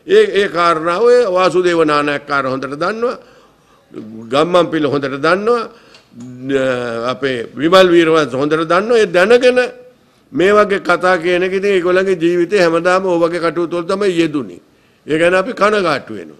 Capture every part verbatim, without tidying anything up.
ඒ ඒ කාරණාව ඔය වාසුදේව නානායක්කාර හොඳට දන්නවා. ගම්මන්පිල හොඳට දන්නවා. අපේ විමල් වීරවංශ හොඳට දන්නවා. ඒ දැනගෙන මේ වගේ කතා කියන එක ඉතින් ඒගොල්ලන්ගේ ජීවිතේ හැමදාම ඔය වගේ කටයුතු වල තමයි යෙදුනේ. ඒ ගැන අපි කනගාටු වෙනවා.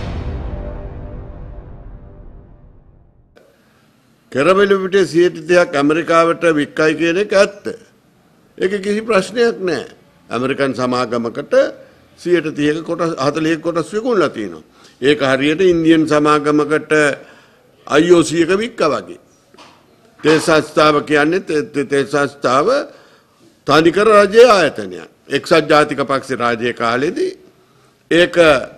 කෙරවලු පිටේ සියයට තිහක් ඇමරිකාවට වික්කයි කියන එක ඇත්ත. ඒක කිසි ප්‍රශ්නයක් නැහැ. ඇමරිකන් සමාගමකට සියයට තිහක කොටස් හතළිහක කොටස් විකුණලා තියෙනවා. ඒක හරියට ඉන්දියන් සමාගමකට I O C එක වික්කා වගේ. තේ සංස්ථාව කියන්නේ තේ සංස්ථාව තනිකර රජයේ ආයතනයක්. එක්සත් ජාතික පක්ෂ රාජ්‍ය කාලෙදී ඒක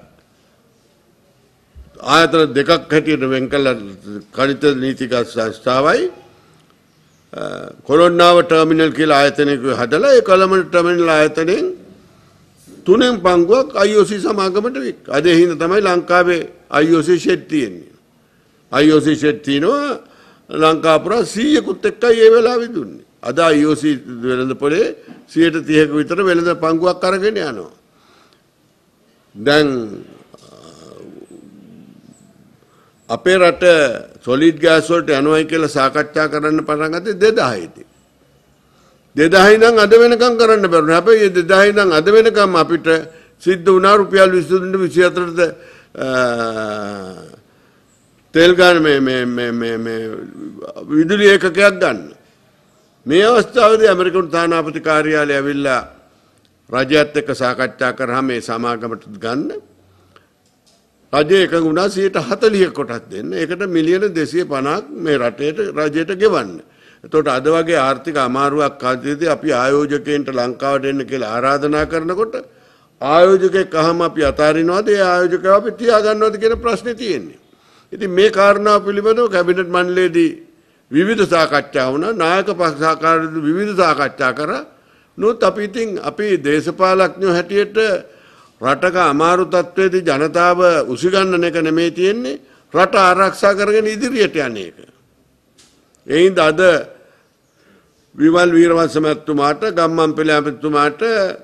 ආයතන දෙකක් හැටියට වෙන් කළ කනිත නීතික සංස්ථාවයි කොළොන්නාව ටර්මිනල් කියලා ආයතනයක හදලා ඒ කොළඹ ටර්මිනල් ආයතනයෙන් තුනෙන් පංගුවක් I O C සමාගමට වික්. අද හිඳ තමයි ලංකාවේ I O C ෂෙඩ් තියෙන්නේ. I O C ෂෙඩ් තියෙනවා ලංකාව පුරා සීයකුත් එක්කයි ඒ වෙලාවෙ දුන්නේ. අද I O C වෙළඳ පොලේ සියයට තිහක විතර වෙළඳ පංගුවක් අරගෙන යනවා. දැන් අපේ රට සොලිඩ් ගෑස් වලට යනවායි කියලා සාකච්ඡා කරන්න පටන් ගත්තේ දෙදාහේ දී. දෙදාහේ ඉඳන් අද වෙනකම් කරන්න බැරුණා. හැබැයි දෙදාහේ ඉඳන් අද වෙනකම් අපිට සිද්ධ වුණා රුපියල් විසි තුනට විසි හතරට තෙල් ගන්න මේ මේ මේ මේ මේ විදුලි ඒකකයක් ගන්න. මේ අවස්ථාවේදී ඇමරිකන් තානාපති කාර්යාලය ඇවිල්ලා රජයත් එක්ක සාකච්ඡා කරාම මේ සමාගමට ගන්න රජය එකඟ වුණා සියයට හතළිහක කොටස් දෙන්න. ඒකට මිලියන දෙසිය පනහක් මේ රටේට රජයට ගෙවන්න. එතකොට අද වගේ ආර්ථික අමාරුවක් කාලෙදී අපි ආයෝජකයන්ට ලංකාවට එන්න කියලා ආරාධනා කරනකොට ආයෝජකෙක් අහම අපි අතාරිනවද ඒ ආයෝජකව අපි තියාගන්නවද කියන ප්‍රශ්නේ තියෙන්නේ. ඉතින් මේ කාරණාව පිළිබඳව කැබිනට් මණ්ඩලයේදී විවිධ සාකච්ඡා වුණා. නායක පක්ෂ ආකාරයේ විවිධ සාකච්ඡා කරා. නමුත් අපි ඉතින් අපි දේශපාලඥයෝ හැටියට රටක අමාරු තත්ත්වයේදී ජනතාව උසිගන්නන එක නෙමෙයි තියෙන්නේ රට ආරක්ෂා කරගෙන ඉදිරියට යන එක. ඒ හින්දා අද විමල් වීරවංශ මහත්මයාට ගම්මන්පිල මහත්මයාට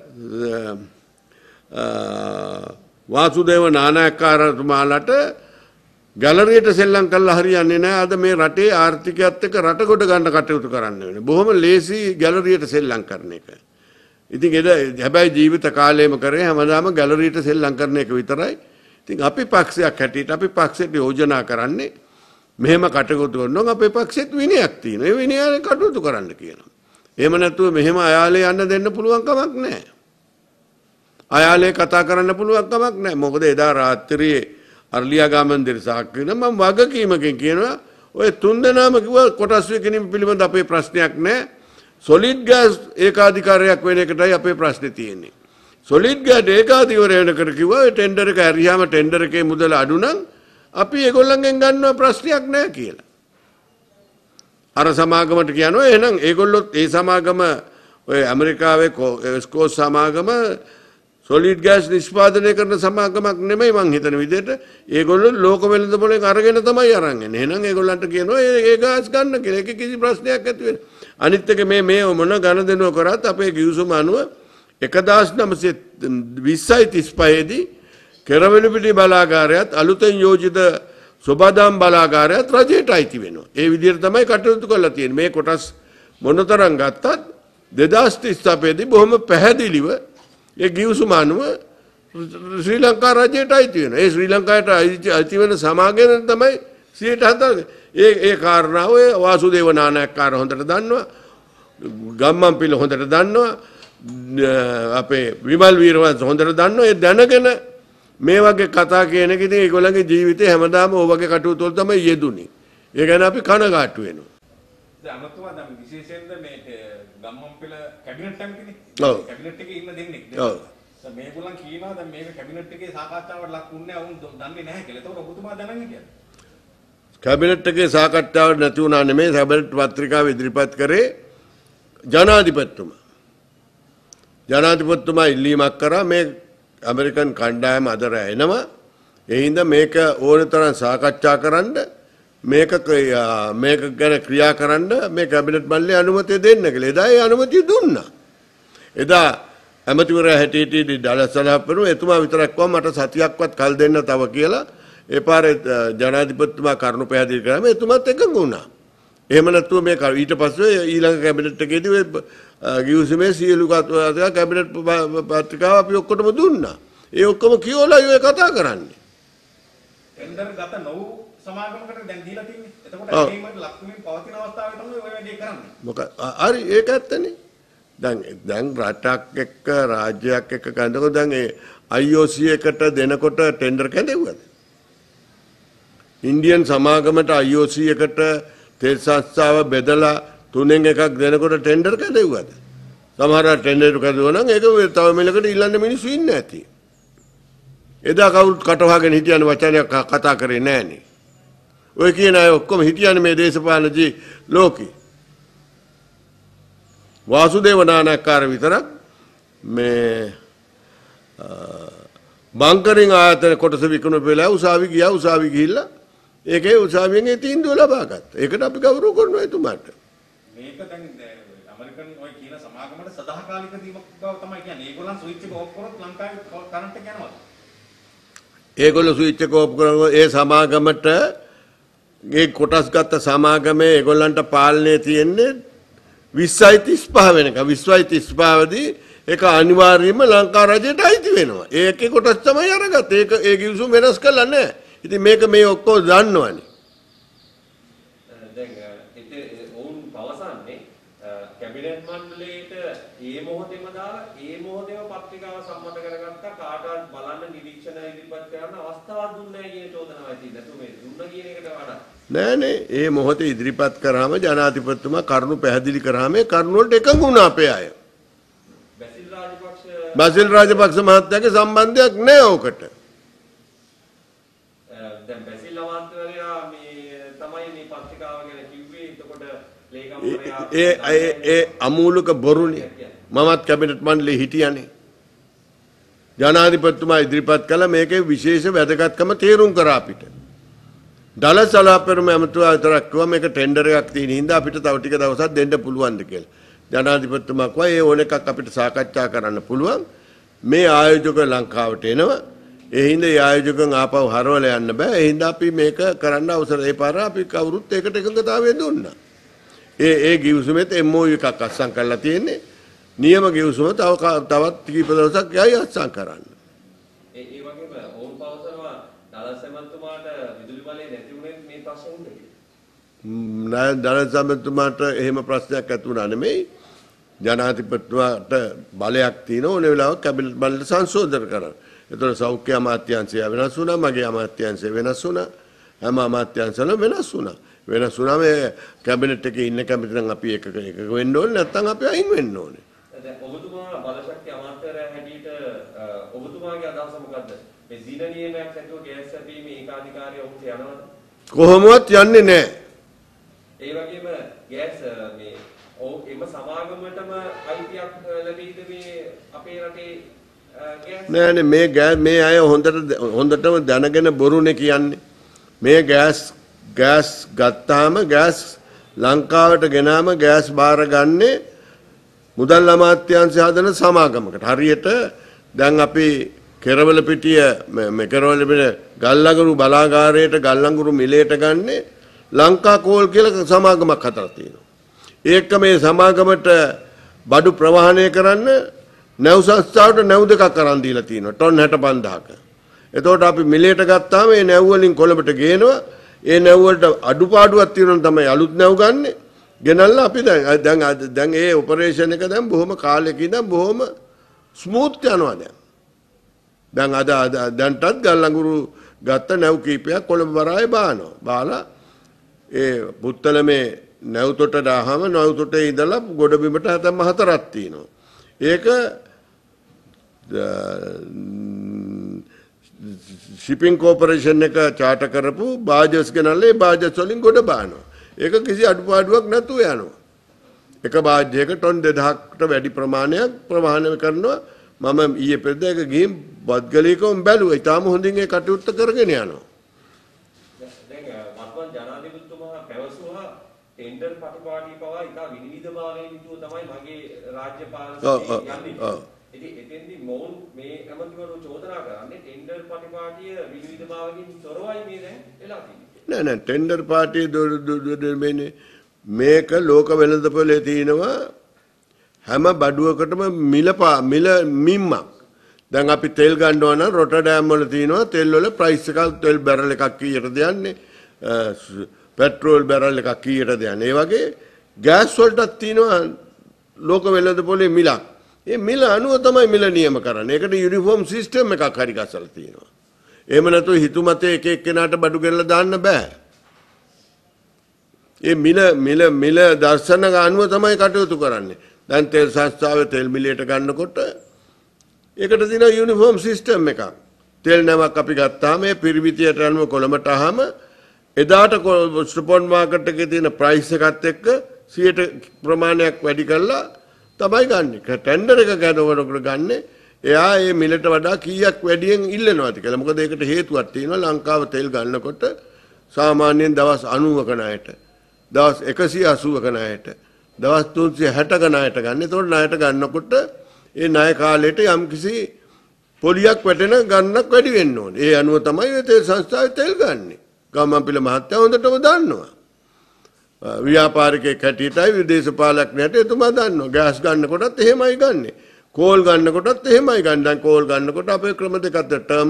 වාසුදේව නානායක්කාරතුමාලට ගැලරියට සෙල්ලම් කළා හරියන්නේ නැහැ. අද මේ රටේ ආර්ථිකයත් එක්ක රට කොට ගන්න කටයුතු කරන්න වෙන්නේ. බොහොම ලේසි ගැලරියට සෙල්ලම් කරන එක. ඉතින් එද හැබැයි ජීවිත කාලයම කරේ හැමදාම ගැලරියට සෙල්ලම් කරන එක විතරයි. ඉතින් අපි පක්ෂයක් හැටියට අපි පක්ෂයට යෝජනා කරන්නේ මෙහෙම කටයුතු කරනවා අපේ පක්ෂෙත් විනයක් තියෙනවා. ඒ විනයයෙන් කටයුතු කරන්න කියනවා. එහෙම නැතුව මෙහෙම අයාලේ යන්න දෙන්න පුළුවන් කමක් නැහැ. අයාලේ කතා කරන්න පුළුවන් කමක් නැහැ. මොකද එදා රාත්‍රියේ අර්ලියාගා මන්දිර සාක්ෂින මම වගකීමකින් කියනවා ඔය තුන් දෙනාම කිව්වා කොටස් විකිණීම පිළිබඳ අපේ ප්‍රශ්නයක් නැහැ. සොලිඩ් ගෑස් ඒකාධිකාරයක් වෙන එකටයි අපේ ප්‍රශ්නේ තියෙන්නේ. සොලිඩ් ගෑස් ඒකාධිකාරය වෙනකට කිව්වා ඒ ටෙන්ඩර් එක හරියාම ටෙන්ඩර් එකේ මුදල අඩු නම් අපි ඒගොල්ලන්ගෙන් ගන්නවා ප්‍රශ්නයක් නැහැ කියලා. අර සමාගමට කියනවා එහෙනම් ඒගොල්ලොත් ඒ සමාගම ඔය ඇමරිකාවේ එස්කෝස් සමාගම සොලිඩ් ගෑස් නිෂ්පාදනය කරන සමාගමක් නෙමෙයි මං හිතන විදිහට ඒගොල්ලෝ ලෝක වෙළඳ පොලෙන් අරගෙන තමයි අරන් එන්නේ. එහෙනම් ඒගොල්ලන්ට කියනවා ඒ ගෑස් ගන්න කියලා. ඒක කිසි ප්‍රශ්නයක් ඇති වෙන්නේ. අනිත් එක මේ මේ මොන ගණදෙනුව කරත් අපේ ගිවිසුම අනුව එක්දාස් නවසිය විස්සයි තිස්පහේ දී කෙරවලු පිටි බලාගාරයත් අලුතෙන් යෝජිත සොබාදම් බලාගාරයත් රජයට අයිති වෙනවා. ඒ විදිහට තමයි කටයුතු කරලා තියෙන්නේ. මේ කොටස් මොනතරම් ගත්තත් දෙදාස් තිස් අපේ දී බොහොම පැහැදිලිව ඒ ගිවිසුම අනුව ශ්‍රී ලංකා රජයට අයිති වෙනවා. ඒ ශ්‍රී ලංකාවට අයිති වෙන සමාගම තමයි සියයට හතළිහ. ඒ ඒ කාරණාව ඔය වාසුදේව නානායක්කාර හොඳට දන්නවා. ගම්මන්පිල හොඳට දන්නවා. අපේ විමල් වීරවංශ හොඳට දන්නවා. ඒ දැනගෙන මේ වගේ කතා කියන එක ඉතින් ඒගොල්ලන්ගේ ජීවිතේ හැමදාම ඔය වගේ කටයුතු වල තමයි යෙදුනේ. ඒ ගැන අපි කනගාටු වෙනවා. දැන් අමතුමා දැන් විශේෂයෙන්ද මේ ගම්මන්පිල කැබිනට් එකනේ. ඔව්. කැබිනට් එකේ ඉන්න දෙන්නේ. ඔව්. දැන් මේගොල්ලන් කියනවා දැන් මේක කැබිනට් එකේ සාකච්ඡාවට ලක් වුණේ නැහැ. වුන් දන්නේ නැහැ කියලා. ඒතකොට ඔබතුමා දැනන්නේ කියන්නේ. කැබිනට් එකේ සාකච්ඡාවට නැති වුණා නෙමෙයි කැබිනට් පත්‍රිකාව ඉදිරිපත් කරේ ජනාධිපතිතුමා. ජනාධිපතිතුමා ඉල්ලීමක් කරා මේ ඇමරිකන් කණ්ඩායම අද රැඳෙනවා. ඒ හින්දා මේක ඕනතරම් සාකච්ඡා කරන්න මේක මේක ගැන ක්‍රියා කරන්න මේ කැබිනට් මණ්ඩලයේ අනුමැතිය දෙන්න කියලා. එදා ඒ අනුමැතිය දුන්නා. එදා ඇමතිවරයා හැටියට දලසලාපරු එතුමා විතරක් කිව්වා මට සතියක්වත් කල් දෙන්න තව කියලා. ඒ පාරේ ජනාධිපතිතුමා කරුණු පැහැදිලි කරාම එතුමාත් එකඟ වුණා. එහෙම නැත්නම් මේ ඊට පස්සේ ඊළඟ කැබිනට් එකේදී ඔය ගිවිසුමේ සියලු කැබිනට් පත්‍රිකාව අපි ඔක්කොටම දුන්නා. ඒ ඔක්කොම කියවලා ඔය කතා කරන්නේ. ටෙන්ඩර් ගත නොවු සමාගමකට දැන් දීලා තින්නේ. එතකොට ඒකට ලක්ෂමින් පවතින අවස්ථාවේ තමයි ඔය වැඩේ කරන්නේ. මොකද හරි ඒක ඇත්තනේ. දැන් දැන් රටක් එක්ක රාජ්‍යයක් එක්ක ගන්නකොට දැන් ඒ I O C එකට දෙනකොට ටෙන්ඩර් කැඳෙව්වද? ඉන්දියන් සමාගමට I O C එකට තෙල් සංස්ථාව බෙදලා තුනෙන් එකක් දෙනකොට ටෙන්ඩර් කැඳෙව්වද? සමහර ටෙන්ඩර් කැඳුවා නම් ඒක තව මෙලකට ඉල්ලන්න මිනිස්සු ඉන්නේ නැති. එදා කවුරුත් කටවහගෙන හිටියන වචනයක් කතා කරේ නැහනේ. ඔය කියන අය ඔක්කොම හිටියන මේ දේශපාලන ජී ලෝකේ. වාසුදේව නානායක්කාර විතරක් මේ බංකරින් ආයතන කොටස විකුණු වෙලා උසාවි ගියා උසාවි ගිහිල්ලා ඒකේ උසාවියෙන් ඒ තීන්දුව ලබා ගත්තා. ඒකට අපි ගෞරව කරනවා එතුමාට. මේක දැන් ඇමරිකන් ඔය කියන සමාගමට සදාකාලික දීමක් බව තමයි කියන්නේ. ඒගොල්ලන් ස්විච් එක ඕෆ් කරොත් ලංකාවේ කරන්ට් එක යනවා. ඒගොල්ලෝ ස්විච් එක ඕෆ් කරනවා ඒ සමාගමට ඒ කොටස් ගත්ත සමාගමේ ඒගොල්ලන්ට පාලනය තියෙන්නේ විස්සයි තිස්පහ වෙනකම්. විස්සයි තිස්පහ දී ඒක අනිවාර්යයෙන්ම ලංකා රජයට අයිති වෙනවා. ඒකේ කොටස් තමයි අරගත්තේ. ඒක ඒ කිවිසුම වෙනස් කළා නැහැ. ඉතින් මේක මේ ඔක්කොම දන්නවනේ. දැන් ඉතින් ඔවුන් පවසන්නේ කැබිනට් මණ්ඩලයට ඒ මොහොතේම දාලා ඒ මොහොතේම පත්‍රිකාව සම්මත කරගත්තා කාටවත් බලන්න නිරීක්ෂණ ඉදිරිපත් කරන්න අවස්ථාවක් දුන්නේ නැහැ කියන චෝදනාවයි තියෙන්නේ. නැතු මේ දුන්න කියන එකට වඩා නෑනේ ඒ මොහොතේ ඉදිරිපත් කරාම ජනාධිපතිතුමා කරුණු පැහැදිලි කරාම ඒ කරුණු වලට එකඟ වුණා අපේ අය. බැසිල් රාජපක්ෂ බැසිල් රාජපක්ෂ මහත්තයාගේ සම්බන්ධයක් නෑ ඕකට. දැන් බැසිල් අමාත්‍යවරයා මේ තමයි මේ පත්‍රිකාව ගැන කිව්වේ. එතකොට ලේකම්වරයා ඒ ඒ ඒ අමූලික බොරුනේ. මමත් කැබිනට් මණ්ඩලේ හිටියානේ. ජනාධිපතිතුමා ඉදිරිපත් කළ මේකේ විශේෂ වැදගත්කම තේරුම් කරා අපිට. දලසලාපෙරුම ඇමතුමා විතරක් කිව්වා මේක ටෙන්ඩර් එකක් තියෙන හින්දා අපිට තව ටික දවසක් දෙන්න පුළුවන්ද කියලා. ජනාධිපතිතුමා කිව්වා ඒ ඕන එකක් අපිට සාකච්ඡා කරන්න පුළුවන්. මේ ආයෝජක ලංකාවට එනවා. ඒ හින්දා ඒ ආයෝජකයන් ආපහු හරවලා යන්න බෑ. ඒ හින්දා අපි මේක කරන්න අවසර ඒ පාර අපි කවුරුත් ඒකට එකඟතාවය දුන්නා. ඒ ඒ ගිවිසුමෙත් M O U එකක් අත්සන් කරලා තියෙන්නේ. නියම ගිවිසුම තව තවත් කීප දවසක් යයි අත්සන් කරන්න. ඒ ඒ වගේම ඔවුන් පවසනවා දලසමන්තුමාට විදුලි බලය නැති වුණේ මේ ප්‍රශ්න උනේ. නෑ දලසමන්තුමාට එහෙම ප්‍රශ්නයක් ඇති වුණා නෙමෙයි. ජනාධිපතිතුමාට බලයක් තියෙන ඕන වෙලාවක කැබිනට් බලයට සංශෝධන කරන්න. ඒතකොට සෞඛ්‍ය අමාත්‍යාංශය වෙනස් වුණා, මගේ අමාත්‍යාංශය වෙනස් වුණා, හැම අමාත්‍යාංශවලම වෙනස් වුණා. වෙනස් වුණා මේ කැබිනට් එකේ ඉන්න කැමති නම් අපි එක එක වෙන්න ඕනේ නැත්නම් අපි අයින් වෙන්න ඕනේ. දැන් ඔබතුමා බලශක්ති අමාත්‍යවරයා හැටියට ඔබතුමාගේ අදහස මොකද්ද? මේ දින නියමයක් නැතුව ගෑස් සැපීමේ ඒකාධිකාරිය ඔබට යනවද? කොහොමවත් යන්නේ නැහැ. ඒ වගේම ගෑස් මේ ඔව් එම සමාගමටම අයිතියක් ලැබෙයිද මේ අපේ රටේ ගෑස්? නෑනේ මේ ගෑස් මේ අය හොඳට හොඳටම දැනගෙන බොරුනේ කියන්නේ. මේ ගෑස් ගෑස් ගත්තාම ගෑස් ලංකාවට ගෙනාම ගෑස් බාරගන්නේ මුදල් අමාත්‍යාංශය හදන සමාගමකට. හරියට දැන් අපි කෙරවල පිටිය මේ කෙරවල පිටිය ගල්ලඟුරු බලාගාරයට ගල්ලඟුරු මිලයට ගන්නේ ලංකා කෝල් කියලා සමාගමක් හදලා තියෙනවා. ඒක මේ සමාගමට බඩු ප්‍රවාහනය කරන්න නැව් සංස්ථාවට නැව් දෙකක් අරන් දීලා තියෙනවා ටොන් හැට පන්දාහක. එතකොට අපි මිලයට ගත්තාම මේ නැව් වලින් කොළඹට ගේනවා. ඒ නැව් වලට අඩුපාඩුවක් තියෙනවා තමයි අලුත් නැව් ගන්නෙ. ගෙනල්ලා අපි දැන් දැන් දැන් ඒ ඔපරේෂන් එක දැන් බොහොම කාලෙක ඉඳන් බොහොම ස්මූත් යනවා දැන්. දැන් අද දැන්ටත් ගල්ලඟුරු ගත්ත නැව් කීපයක් කොළඹ වරායේ බානවා. බාලා ඒ පුත්තලමේ නැව් තොට දාහම නැව් තොටේ ඉඳලා ගොඩබිමට හැතැම්ම හතරක් තියෙනවා. ඒක ශිපින් කෝපරේෂන් එක චාටර් කරපු බාජස් ගෙනල්ලා ඒ බාජස් වලින් ගොඩ බානවා. ඒක කිසි අඩුපාඩුවක් නැතුව යනවා. එක බාජ්‍යයක ටොන් දෙදහකට වැඩි ප්‍රමාණයක් ප්‍රවාහනය කරනවා. මම ඊයේ පෙරේද ඒක ගිහින් බද්ගලීකවම බැලුවා. ඊටාම හොඳින් ඒ කටයුත්ත කරගෙන යනවා. දැන් වර්තමාන ජනාධිපතිතුමා පැවසුවා ටෙන්ඩර් පටිපාටි පවා ඉතා විනිවිද භාවයෙන් යුතුව තමයි මගේ රාජ්‍ය පාලනය යන්නේ. ඉතින් ඒ එතෙන්දී මොවුන් මේ ඇමතිවරු චෝදනා කරන්නේ ටෙන්ඩර් පටිපාටිය විවිධභාවකින් තොරවයි මේ දැන් වෙලා තියෙන්නේ. නෑ නෑ ටෙන්ඩර් පාටිය මේනේ මේක ලෝක වෙළඳපොලේ තියෙනවා හැම බඩුවකටම මිල මිල මිම්මක්. දැන් අපි තෙල් ගන්නවා නම් රොටර්ඩෑම් වල තියෙනවා තෙල් වල ප්‍රයිස් එකක් තෙල් බැරල් එකක් කීයටද යන්නේ පෙට්‍රෝල් බැරල් එකක් කීයටද යන්නේ. ඒ වගේ ගෑස් වලටත් තියෙනවා ලෝක වෙළඳපොලේ මිලක්. ඒ මිල අනුව තමයි මිල නියම කරන්නේ. ඒකට යුනිෆෝම් සිස්ටම් එකක් හරි ගසලා තියෙනවා. එහෙම නැත්නම් හිතුමතේ එක එක්කෙනාට බඩු ගෙනලා දාන්න බෑ. ඒ මිල මිල මිල දර්ශන අනුව තමයි කටයුතු කරන්නේ. දැන් තෙල් සංස්ථාවේ තෙල් මිලයට ගන්නකොට ඒකට තියෙන යුනිෆෝම් සිස්ටම් එකක්. තෙල් නැවක් අපි ගත්තාම ඒ පිරිවිතියට අනුව කොළඹට ආවම එදාට ස්පොට් මාකට් එකේ තියෙන ප්‍රයිස් එකත් එක්ක සියයට ප්‍රමාණයක් වැඩි කරලා තමයි ගන්නෙ. ටෙන්ඩර් එක ගන්නකොට ගන්නෙ එයා මේ මිලට වඩා කීයක් වැඩියෙන් ඉල්ලනවාද කියලා. මොකද ඒකට හේතුවක් තියෙනවා. ලංකාව තෙල් ගන්නකොට සාමාන්‍යයෙන් දවස් අනූවක ණයට, දවස් එකසිය අසූවක ණයට, දවස් තුන්සිය හැටක ණයට ගන්න. ඒතකොට ණයට ගන්නකොට ඒ ණය කාලයට යම්කිසි පොලියක් වැටෙන ගන්නක් වැඩි වෙන්න ඕනේ. ඒ අනුව තමයි මේ තෙල් සංස්ථාවේ තෙල් ගන්නෙ. ගම්මන්පිල මහත්තයා හොඳටම දන්නවා. ව්‍යාපාරිකයෙක් හැටියටයි විදේශපාලඥයට එතුමා දන්නවා. ගෑස් ගන්නකොටත් එහෙමයි ගන්නෙ. කෝල් ගන්නකොටත් එහෙමයි ගන්න. දැන් කෝල් ගන්නකොට අපේ ක්‍රම දෙකක් ටර්ම්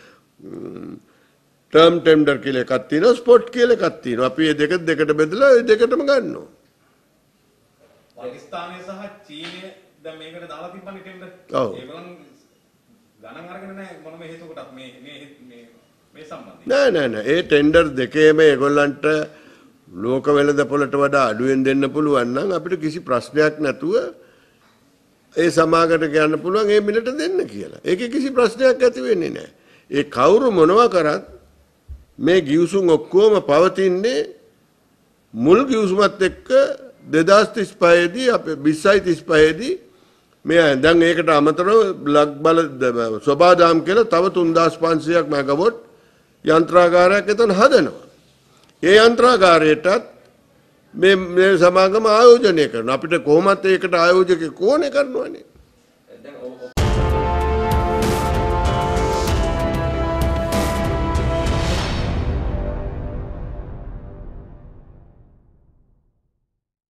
ටර්ම් ටෙන්ඩර් කියලා එකක් තියෙනවා, ස්පොට් කියලා එකක් තියෙනවා. අපි මේ දෙක දෙකට බෙදලා ඒ දෙකටම ගන්නවා. පාකිස්තානය සහ චීනය දැන් මේකට දාලා තිබ්බනේ ටෙන්ඩර්. ඔව්. ඒගොල්ලන් ගණන් අරගෙන නැහැ මොනම හේතුවකටත් මේ මේ මේ මේ සම්බන්ධයෙන්. නෑ නෑ නෑ ඒ ටෙන්ඩර් දෙකේම ඒගොල්ලන්ට ලෝක වෙළඳපොළට වඩා අඩුවෙන් දෙන්න පුළුවන් නම් අපිට කිසි ප්‍රශ්නයක් නැතුව ඒ සමාගමට කියන්න පුළුවන් ඒ මිලට දෙන්න කියලා. ඒකේ කිසි ප්‍රශ්නයක් ඇති වෙන්නේ නැහැ. ඒ කවුරු මොනවා කරත් මේ ගිවිසුම් ඔක්කොම පවතින්නේ මුල් ගිවිසුමත් එක්ක දෙදාස් තිස් පහේ දී අපේ විස්සයි තිස් පහේ දී මේ දැන් ඒකට අමතරව ලක් බල සෝබාදාම් කියලා තව තුන්දාස් පන්සීයක් මෙගාවොට් යන්ත්‍රාගාරයක් එතන හදනවා. ඒ යන්ත්‍රාගාරයටත් මේ මේ සමාගම ආයෝජනය කරනවා. අපිට කොහොමත් ඒකට ආයෝජකයෙක් ඕනේ කරනවානේ.